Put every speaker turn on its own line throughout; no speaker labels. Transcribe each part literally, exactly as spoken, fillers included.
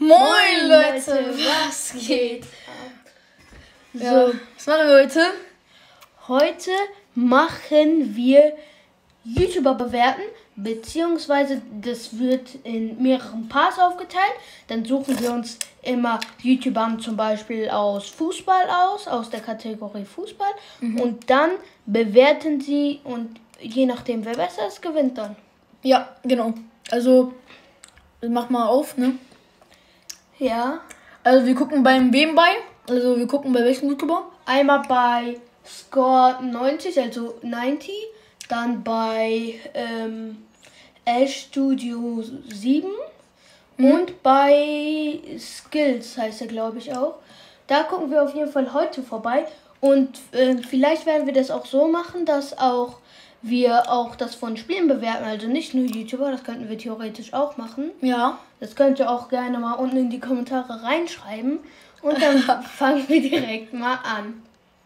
Moin Leute, was geht? So, ja. Was machen wir heute?
Heute machen wir YouTuber bewerten, beziehungsweise das wird in mehreren Parts aufgeteilt. Dann suchen wir uns immer YouTuber zum Beispiel aus Fußball aus, aus der Kategorie Fußball. Mhm. Und dann bewerten sie und je nachdem, wer besser ist, gewinnt dann.
Ja, genau. Also, mach mal auf, ne?
Ja.
Also, wir gucken beim wem bei? Also, wir gucken bei welchem YouTuber?
Einmal bei Score neunzig, also neunzig. Dann bei ähm, Ash Studio sieben. Mhm. Und bei Skills heißt er, glaube ich, auch. Da gucken wir auf jeden Fall heute vorbei. Und äh, vielleicht werden wir das auch so machen, dass auch wir auch das von Spielen bewerten. Also nicht nur YouTuber, das könnten wir theoretisch auch machen.
Ja.
Das könnt ihr auch gerne mal unten in die Kommentare reinschreiben. Und dann fangen wir direkt mal an.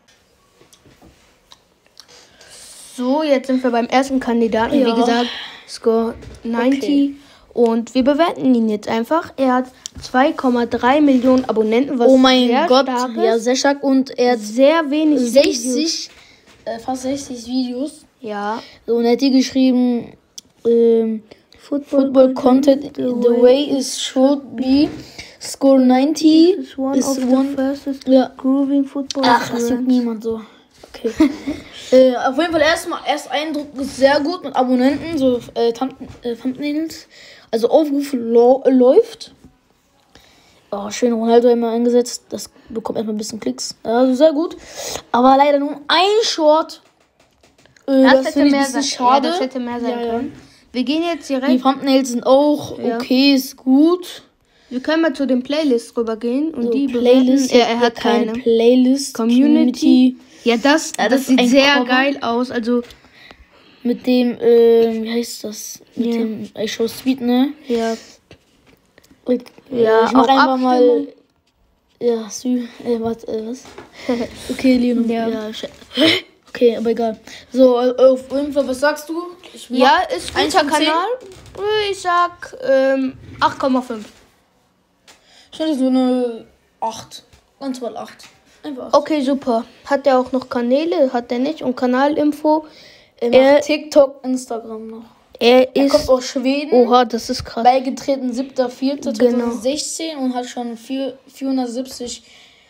So, jetzt sind wir beim ersten Kandidaten. Ja. Wie gesagt, Score neunzig. Okay. Und wir bewerten ihn jetzt einfach. Er hat zwei Komma drei Millionen Abonnenten, was
oh mein
sehr
Gott,
stark ist.
Ja, sehr stark. Und er hat
sehr wenig
sechzig, äh, fast sechzig Videos.
Ja.
So, und er hat hier geschrieben, ähm, Football, Football Content, the, the way it should be. Score neunzig
is one
is
of
one,
the fastest
ja.
growing football.
Ach, das juckt niemand so. Okay. äh, auf jeden Fall erstmal, erst Eindruck ist sehr gut mit Abonnenten, so äh, Thumb, äh, Thumbnails. Also Aufruf lo- läuft. Oh, schön Ronaldo immer eingesetzt. Das bekommt erstmal ein bisschen Klicks. Also sehr gut. Aber leider nur ein Short. Äh,
das,
das
hätte mehr
ein bisschen
sein,
schade.
Ja, das hätte mehr sein
ja,
können.
Ja.
Wir gehen jetzt direkt.
Die Thumbnails sind auch ja. okay, ist gut.
Wir können mal zu den Playlists rübergehen und
so,
die
Playlist.
Er, er hat keine.
keine Playlist.
Community. Ja, das,
ja,
das, das sieht sehr Cover. geil aus. Also
mit dem, äh, wie heißt das? Mit
ja.
dem I Show Speed, ne?
Ja.
Und,
ja,
ich mach einfach
Abstimmung.
mal. Ja, Sü. Äh, warte, äh, was? Okay, Leon.
Ja.
ja. Okay, aber egal. So, auf jeden Fall, was sagst du?
Ich ja, ist guter Kanal. Ich sag ähm, acht Komma fünf.
Schon so eine acht. Ganz mal acht. Einfach acht.
Okay, super. Hat der auch noch Kanäle? Hat der nicht? Und Kanalinfo?
Er macht er, TikTok, Instagram noch.
Er,
er
ist,
kommt aus Schweden.
Oha, das ist krass.
Beigetreten siebter vierter zweitausendsechzehn
genau.
Und hat schon vierhundertsiebzig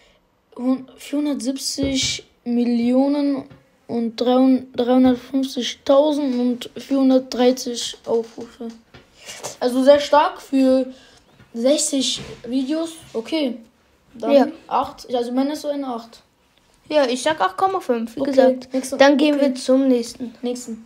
Millionen und dreihundertfünfzigtausend und vierhundertdreißig Aufrufe. Also sehr stark für sechzig Videos. Okay. Dann ja. acht. Also meine ist so eine acht.
Ja, ich sag acht Komma fünf, wie
okay.
gesagt.
Nächste.
Dann gehen
okay.
wir zum nächsten.
Nächsten.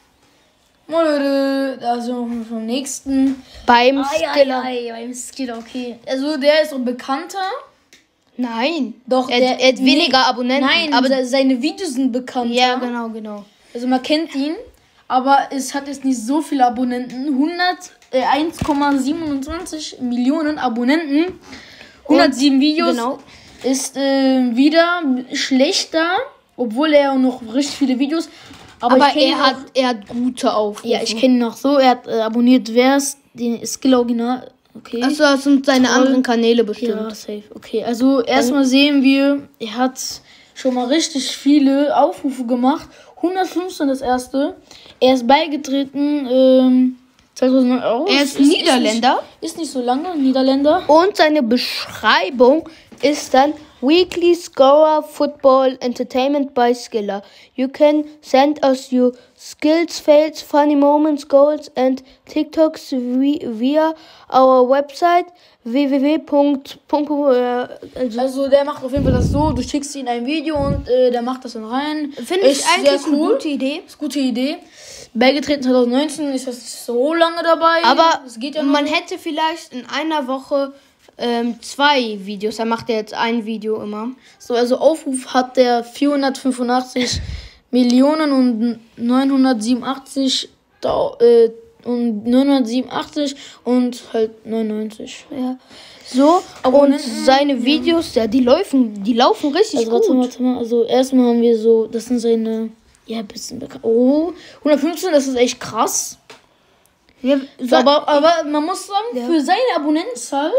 Also vom nächsten.
Beim
ai,
Skiller.
Ai, ai, beim Skiller, okay. Also der ist so ein bekannter.
Nein.
Doch,
er,
der,
er hat weniger nee, Abonnenten.
Nein, aber seine Videos sind bekannt.
Ja, genau, genau.
Also man kennt ihn, aber es hat jetzt nicht so viele Abonnenten. eins Komma siebenundzwanzig Millionen Abonnenten. hundertsieben Und, Videos.
Genau.
Ist äh, wieder schlechter, obwohl er noch richtig viele Videos.
Aber, aber er, hat, er hat gute Aufrufe.
Ja, ich kenne ihn noch so. Er hat äh, abonniert, wer ist den Skill Original. Okay.
Achso, das sind seine Toll. anderen Kanäle bestimmt.
Ja, safe. Okay, also erstmal sehen wir, er hat schon mal richtig viele Aufrufe gemacht. hundertfünfzehn das erste. Er ist beigetreten ähm, zweitausendneun. Oh,
er ist, ist Niederländer.
Ist nicht, ist nicht so lange, Niederländer.
Und seine Beschreibung ist dann Weekly Scorer Football Entertainment by Skiller. You can send us your skills, fails, funny moments, goals and TikToks via our website w w w Punkt
also, also der macht auf jeden Fall das so, du schickst ihm ein Video und äh, der macht das dann rein.
Finde ich eigentlich cool. Eine gute Idee.
Ist eine gute Idee. Beigetreten zweitausendneunzehn, ist das nicht so lange dabei.
Aber
das geht ja
man
so.
hätte vielleicht in einer Woche ähm, zwei Videos. Da macht er jetzt ein Video immer.
So, also Aufruf hat der vierhundertfünfundachtzig Millionen und neunhundertsiebenundachtzig äh, und neunhundertsiebenundachtzig und halt neunundneunzig.
Ja. So, und seine Videos, ja, die laufen, die laufen richtig
also,
gut.
Warte mal, warte mal. Also erstmal haben wir so, das sind seine, ja, ein bisschen bekannt. Oh, hundertfünfzehn, das ist echt krass.
Ja,
so, aber, aber man muss sagen, ja. für seine Abonnentenzahl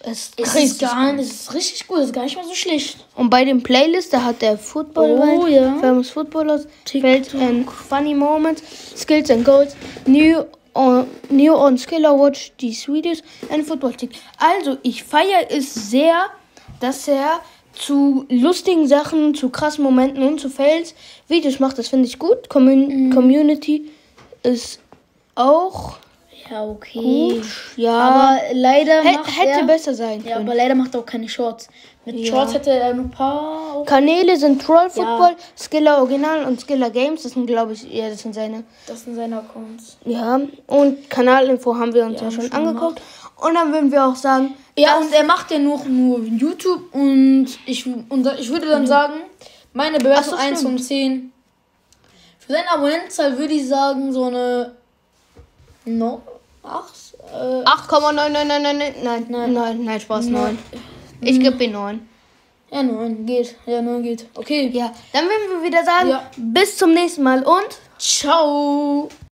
Es ist
Es ist,
richtig
gar,
gut.
es ist richtig gut, es ist gar nicht mal so schlecht.
Und bei den Playlists, da hat der Football
Oh,
rein,
ja.
Famous Footballers,
TikTok.
Feld and Funny Moments, Skills and Goals, New on, new on Skiller Watch, these Videos and Football Tick. Also, ich feiere es sehr, dass er zu lustigen Sachen, zu krassen Momenten und zu Fails Videos macht. Das finde ich gut. Commun-
Mhm.
Community ist auch
Ja, okay.
gut. Ja,
Aber leider
Hä-
macht
hätte
er...
besser sein
Ja,
können.
aber leider macht er auch keine Shorts. Mit
Ja.
Shorts hätte er nur ein paar...
Kanäle sind Troll Football,
Ja.
Skiller Original und Skiller Games. Das sind, glaube ich, ja, das sind seine.
Das sind seine Accounts.
Ja, und Kanalinfo haben wir uns ja,
Ja,
schon
schon
angeguckt. Und dann würden wir auch sagen,
Ja,
das-
und er macht ja nur, nur YouTube und ich, und ich würde dann sagen, meine Bewertung
Ach so,
eins
stimmt.
von zehn. Für seine Abonnentenzahl würde ich sagen, so eine no, acht. Äh,
acht Komma neun neun neun neun nein, nein,
Nein.
nein, nein, Spaß,
Neun.
neun. Ich gebe ihm neun.
ja, neun geht. Ja, neun geht. Okay.
Ja, dann würden wir wieder sagen,
Ja.
bis zum nächsten Mal und
Ciao.